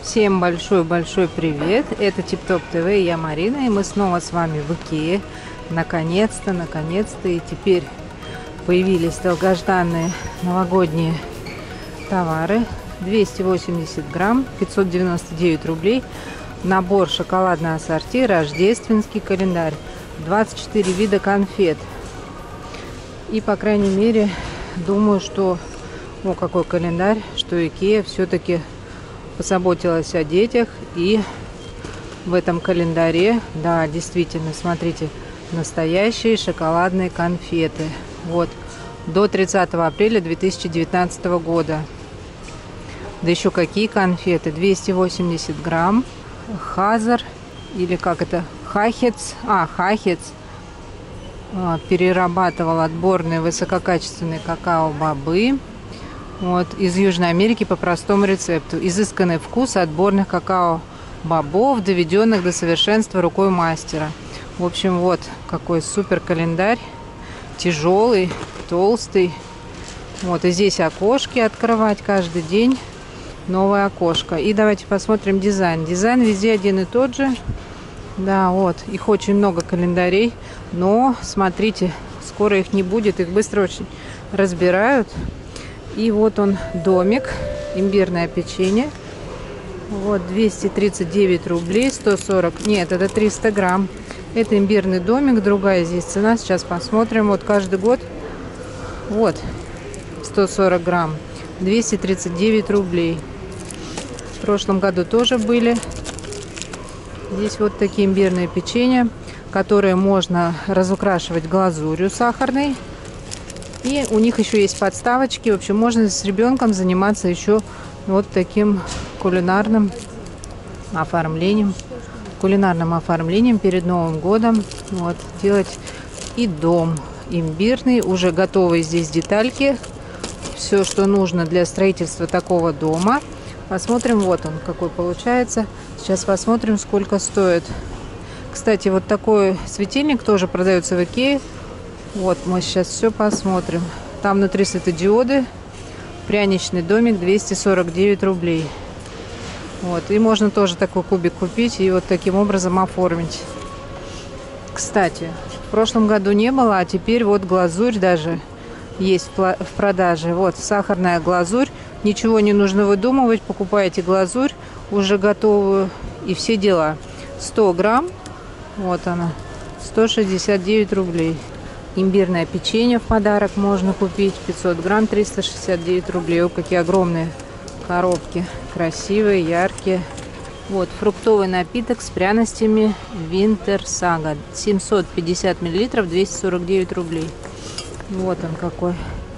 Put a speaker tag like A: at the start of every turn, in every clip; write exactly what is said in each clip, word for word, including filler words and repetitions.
A: Всем большой-большой привет! Это Тип-Топ ТВ, я Марина, и мы снова с вами в Икее. Наконец-то, наконец-то, и теперь появились долгожданные новогодние товары. двести восемьдесят грамм, пятьсот девяносто девять рублей. Набор шоколадное ассорти, рождественский календарь, двадцать четыре вида конфет. И, по крайней мере, думаю, что, о, какой календарь, что Икея все-таки позаботилась о детях. И в этом календаре, да, действительно, смотрите, настоящие шоколадные конфеты. Вот, до тридцатого апреля две тысячи девятнадцатого года. Да еще какие конфеты? двести восемьдесят грамм. Хазар, или как это? Хахец. А, Хахец. Перерабатывал отборные высококачественные какао-бобы. Вот, из Южной Америки по простому рецепту. Изысканный вкус отборных какао-бобов, доведенных до совершенства рукой мастера. В общем, вот какой супер календарь. Тяжелый, толстый. Вот, и здесь окошки открывать каждый день. Новое окошко. И давайте посмотрим дизайн. Дизайн везде один и тот же. Да, вот. Их очень много календарей. Но, смотрите, скоро их не будет. Их быстро очень разбирают. И вот он, домик. Имбирное печенье. Вот, двести тридцать девять рублей. сто сорок. Нет, это триста грамм. Это имбирный домик. Другая здесь цена. Сейчас посмотрим. Вот каждый год. Вот. сто сорок грамм. двести тридцать девять рублей. В прошлом году тоже были. Здесь вот такие имбирные печенья, которые можно разукрашивать глазурью сахарной. И у них еще есть подставочки. В общем, можно с ребенком заниматься еще вот таким кулинарным оформлением. Кулинарным оформлением перед Новым годом. Вот, делать и дом имбирный. Уже готовые здесь детальки. Все, что нужно для строительства такого дома. Посмотрим, вот он какой получается. Сейчас посмотрим, сколько стоит. Кстати, вот такой светильник тоже продается в Икее. Вот, мы сейчас все посмотрим. Там внутри светодиоды. Пряничный домик, двести сорок девять рублей. Вот, и можно тоже такой кубик купить и вот таким образом оформить. Кстати, в прошлом году не было, а теперь вот глазурь даже есть в продаже. Вот, сахарная глазурь. Ничего не нужно выдумывать. Покупаете глазурь уже готовую и все дела. сто грамм. Вот она. сто шестьдесят девять рублей. Имбирное печенье в подарок можно купить. пятьсот грамм, триста шестьдесят девять рублей. О, какие огромные коробки. Красивые, яркие. Вот, фруктовый напиток с пряностями Winter Saga. семьсот пятьдесят миллилитров, двести сорок девять рублей. Вот он какой.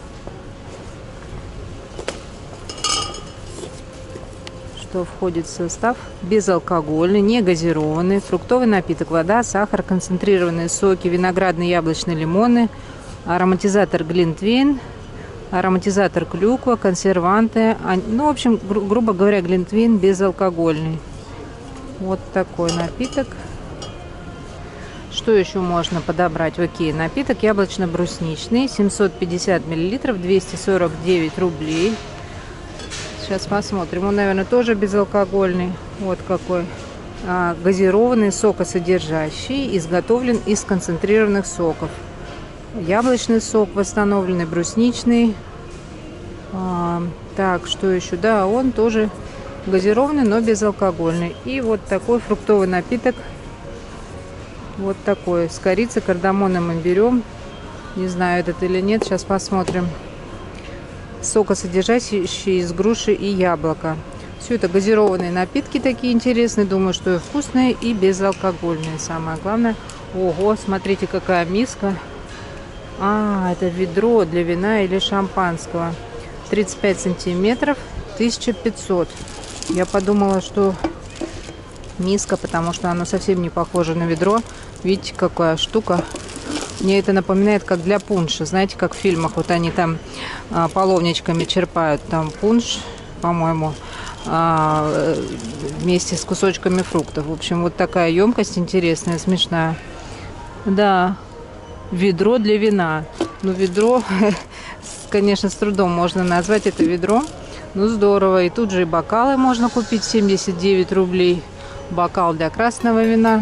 A: Что входит в состав? Безалкогольный, не газированный, фруктовый напиток, вода, сахар, концентрированные соки, виноградные, яблочные, лимоны, ароматизатор глинтвейн, ароматизатор клюква, консерванты. Ну, в общем, гру грубо говоря, глинтвейн безалкогольный. Вот такой напиток. Что еще можно подобрать в Икее? Напиток яблочно-брусничный, семьсот пятьдесят миллилитров, двести сорок девять рублей. Сейчас посмотрим. Он, наверное, тоже безалкогольный. Вот какой. А, газированный, сокосодержащий, изготовлен из концентрированных соков. Яблочный сок восстановленный, брусничный. А, так, что еще? Да, он тоже газированный, но безалкогольный. И вот такой фруктовый напиток. Вот такой. С корицей, кардамоном, имбирем. Не знаю, этот или нет. Сейчас посмотрим. Сокосодержащий из груши и яблока. Все это газированные напитки такие интересные. Думаю, что и вкусные, и безалкогольные. Самое главное. Ого, смотрите, какая миска. А, это ведро для вина или шампанского. тридцать пять сантиметров, тысяча пятьсот. Я подумала, что миска, потому что оно совсем не похоже на ведро. Видите, какая штука. Мне это напоминает, как для пунша. Знаете, как в фильмах. Вот они там а, половничками черпают. Там пунш, по-моему, а, вместе с кусочками фруктов. В общем, вот такая емкость интересная, смешная. Да, ведро для вина. Ну, ведро, конечно, с трудом можно назвать это ведро. Ну здорово. И тут же и бокалы можно купить, семьдесят девять рублей. Бокал для красного вина.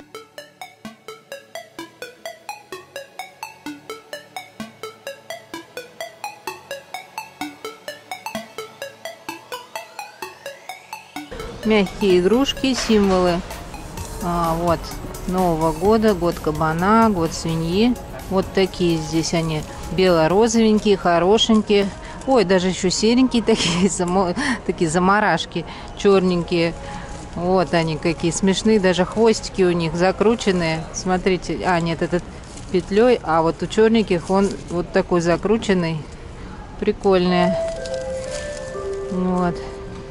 A: Мягкие игрушки, символы а, вот Нового года, год кабана, год свиньи. Вот такие здесь они, бело-розовенькие, хорошенькие. Ой, даже еще серенькие такие, такие заморашки, черненькие. Вот они какие смешные, даже хвостики у них закрученные. Смотрите, а нет, этот петлей, а вот у черненьких он вот такой закрученный, прикольный. Вот.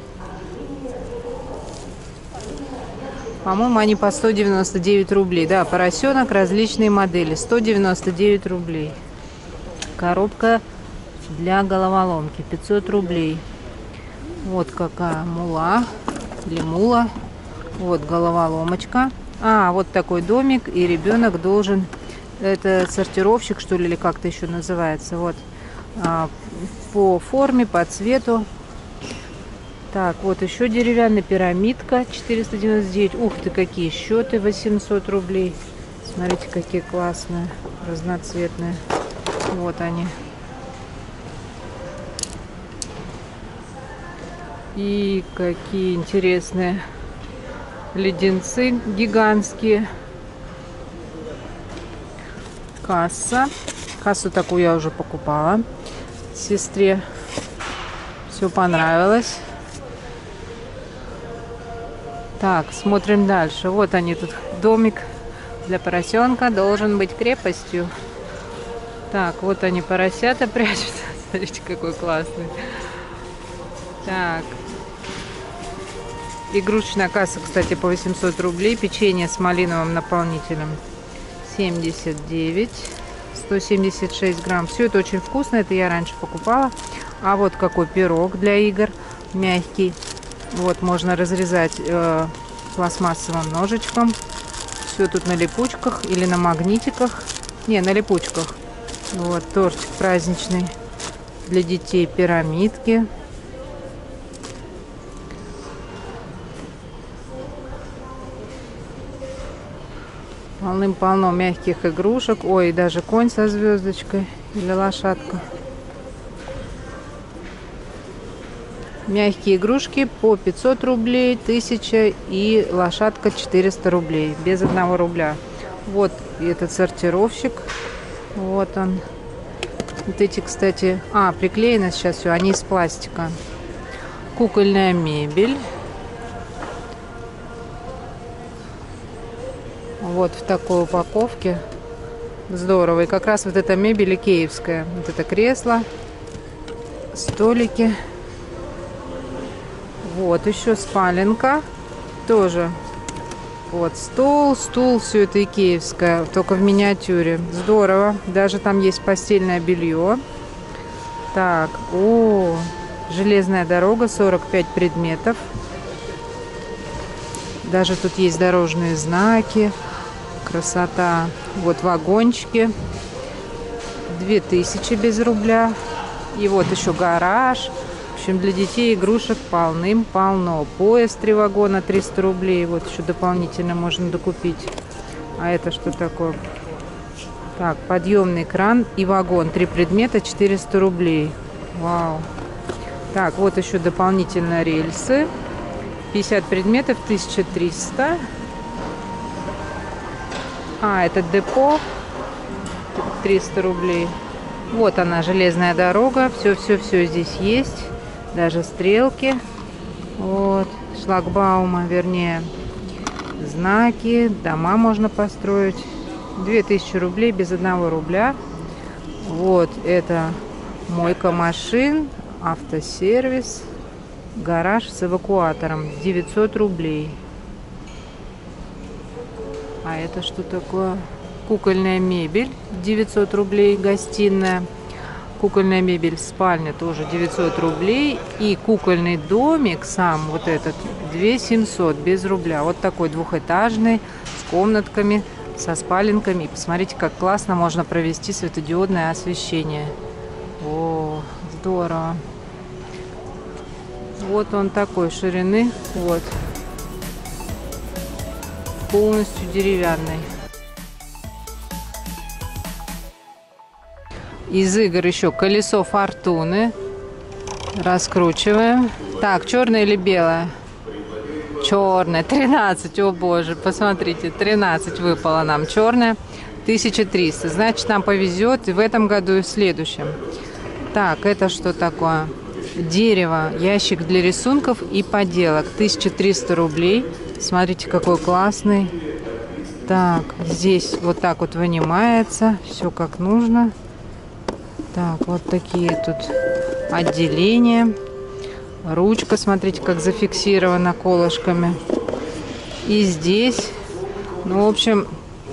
A: По-моему, они по сто девяносто девять рублей. Да, поросенок, различные модели. сто девяносто девять рублей. Коробка для головоломки. пятьсот рублей. Вот какая мула. Или мула. Вот головоломочка. А, вот такой домик. И ребенок должен... Это сортировщик, что ли, или как-то еще называется. Вот. А, по форме, по цвету. Так, вот еще деревянная пирамидка, четыреста девяносто девять. Ух ты, какие счеты, восемьсот рублей. Смотрите, какие классные, разноцветные. Вот они. И какие интересные леденцы гигантские. Касса. Кассу такую я уже покупала сестре. Все понравилось. Так, смотрим дальше. Вот они тут. Домик для поросенка должен быть крепостью. Так, вот они, поросята прячут. Смотрите, какой классный. Так. Игрушечная касса, кстати, по восемьсот рублей. Печенье с малиновым наполнителем семьдесят девять. сто семьдесят шесть грамм. Все это очень вкусно. Это я раньше покупала. А вот какой пирог для игр. Мягкий. Вот, можно разрезать э, пластмассовым ножичком. Все тут на липучках или на магнитиках. Не, на липучках. Вот, тортик праздничный для детей. Пирамидки. Полным-полно мягких игрушек. Ой, даже конь со звездочкой. Или лошадка. Мягкие игрушки по пятьсот рублей, тысяча и лошадка четыреста рублей, без одного рубля. Вот этот сортировщик, вот он. Вот эти, кстати, а, приклеено сейчас все, они из пластика. Кукольная мебель. Вот в такой упаковке. Здорово. И как раз вот эта мебель икеевская. Вот это кресло, столики. Вот еще спаленка, тоже вот стол, стул, все это икеевское, только в миниатюре. Здорово, даже там есть постельное белье. Так, о, железная дорога, сорок пять предметов. Даже тут есть дорожные знаки, красота. Вот вагончики, две тысячи без рубля. И вот еще гараж. В общем, для детей игрушек полным-полно. Поезд три вагона, триста рублей. Вот еще дополнительно можно докупить. А это что такое? Так, подъемный кран и вагон. Три предмета, четыреста рублей. Вау. Так, вот еще дополнительно рельсы. пятьдесят предметов, тысяча триста. А, это депо. триста рублей. Вот она, железная дорога. Все-все-все здесь есть. Даже стрелки. Вот. Шлагбаума, вернее. Знаки. Дома можно построить. две тысячи рублей без одного рубля. Вот это мойка машин. Автосервис. Гараж с эвакуатором. девятьсот рублей. А это что такое? Кукольная мебель. девятьсот рублей. Гостиная. Кукольная мебель в спальне тоже девятьсот рублей. И кукольный домик сам вот этот две тысячи семьсот без рубля. Вот такой двухэтажный, с комнатками, со спаленками. И посмотрите, как классно можно провести светодиодное освещение. О, здорово. Вот он такой ширины. Вот. Полностью деревянный. Из игр еще колесо фортуны. Раскручиваем. Так, черное или белое? Черное. тринадцать. О боже, посмотрите. тринадцать выпало нам. Черное. тысяча триста. Значит, нам повезет и в этом году, и в следующем. Так, это что такое? Дерево. Ящик для рисунков и поделок. тысяча триста рублей. Смотрите, какой классный. Так, здесь вот так вот вынимается. Все как нужно. Так, вот такие тут отделения. Ручка, смотрите, как зафиксирована колышками. И здесь, ну, в общем,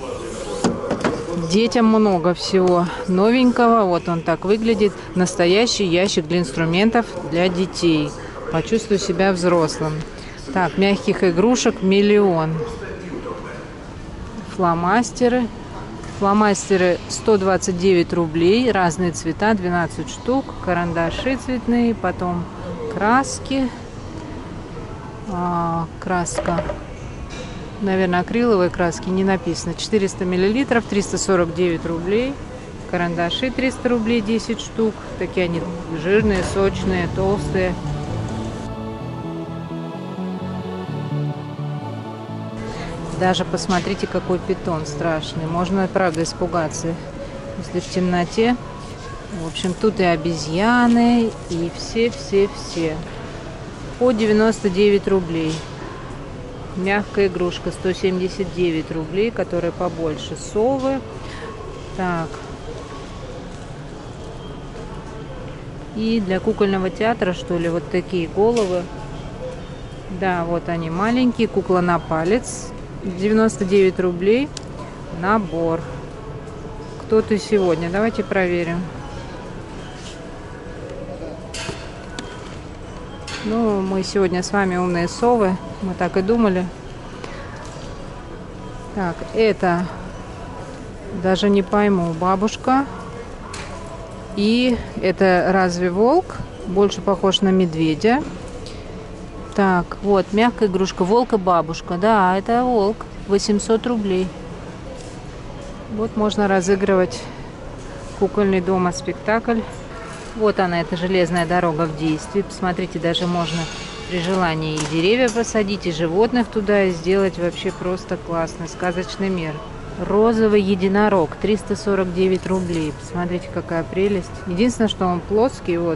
A: детям много всего новенького. Вот он так выглядит. Настоящий ящик для инструментов для детей. Почувствуй себя взрослым. Так, мягких игрушек миллион. Фломастеры. Фломастеры сто двадцать девять рублей. Разные цвета, двенадцать штук. Карандаши цветные, потом краски. А, краска. Наверное, акриловые краски, не написано. четыреста миллилитров, триста сорок девять рублей. Карандаши триста рублей, десять штук. Такие они жирные, сочные, толстые. Даже посмотрите, какой питон страшный. Можно, правда, испугаться, если в темноте. В общем, тут и обезьяны, и все-все-все. По девяносто девять рублей. Мягкая игрушка сто семьдесят девять рублей, которая побольше. Совы. Так. И для кукольного театра, что ли, вот такие головы. Да, вот они маленькие. Кукла на палец. девяносто девять рублей. Набор. Кто ты сегодня? Давайте проверим. Ну, мы сегодня с вами умные совы. Мы так и думали. Так, это даже не пойму. Бабушка. И это разве волк? Больше похож на медведя. Так, вот, мягкая игрушка. Волк и бабушка. Да, это волк. восемьсот рублей. Вот можно разыгрывать кукольный дома спектакль. Вот она, эта железная дорога в действии. Посмотрите, даже можно при желании и деревья посадить, и животных туда, и сделать вообще просто классный сказочный мир. Розовый единорог. триста сорок девять рублей. Посмотрите, какая прелесть. Единственное, что он плоский, вот.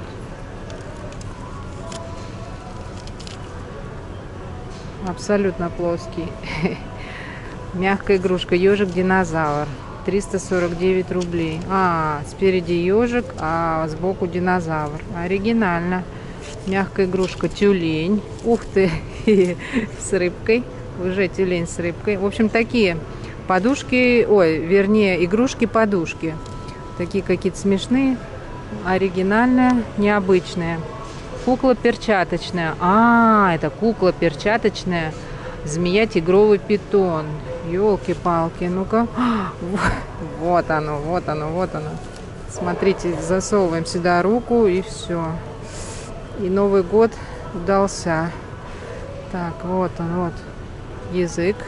A: Абсолютно плоский. Мягкая игрушка. Ежик-динозавр. триста сорок девять рублей. А, спереди ежик, а сбоку динозавр. Оригинально. Мягкая игрушка. Тюлень. Ух ты. С рыбкой. Уже тюлень с рыбкой. В общем, такие подушки. Ой, вернее, игрушки-подушки. Такие какие-то смешные. Оригинальные, необычные. Кукла перчаточная. А, это кукла перчаточная. Змея тигровый питон. Ёлки-палки, ну-ка. Вот оно, вот оно, вот оно. Смотрите, засовываем сюда руку и все. И Новый год удался. Так, вот он, вот. Язык.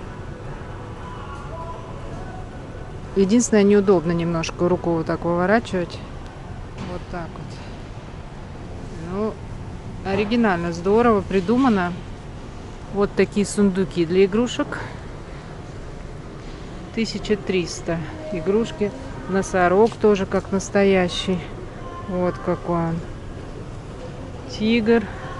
A: Единственное, неудобно немножко руку вот так выворачивать. Вот так вот. Ну, оригинально, здорово, придумано. Вот такие сундуки для игрушек. тысяча триста. Игрушки. Носорог тоже как настоящий. Вот какой он. Тигр.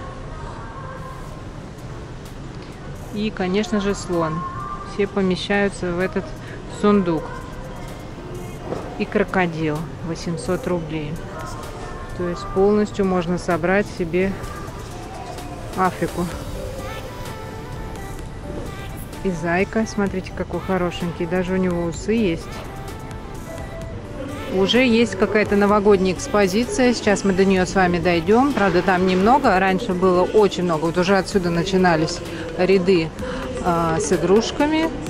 A: И, конечно же, слон. Все помещаются в этот сундук. И крокодил. восемьсот рублей. То есть полностью можно собрать себе Африку. И зайка. Смотрите, какой хорошенький. Даже у него усы есть. Уже есть какая-то новогодняя экспозиция. Сейчас мы до нее с вами дойдем. Правда, там немного. Раньше было очень много. Вот уже отсюда начинались ряды э, с игрушками.